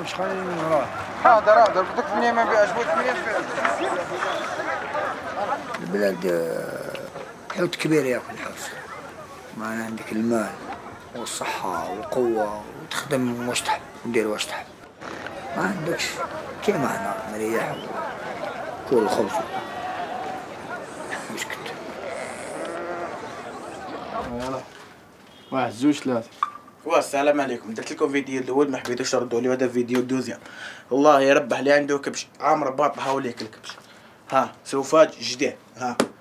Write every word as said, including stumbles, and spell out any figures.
مش خليني من وراه. حاضر حاضر بدك ثمانية ما بيعش بو ثمانية فعلا. البلد حوت كبير ياكل الحوت. ما عندك المال والصحة والقوة وتخدم واش تحب ودير واش تحب. ما عندكش كيما هنا مريح وكل الخبز. مسكت. يلا واحد زوج ثلاثة. والسلام عليكم. درت لكم فيديو الاول ما حبيتوش تردوا لي، وهذا فيديو دوزيام. والله يربح اللي عنده كبش عامر باط حواليك الكبش. ها سوفاج جديد ها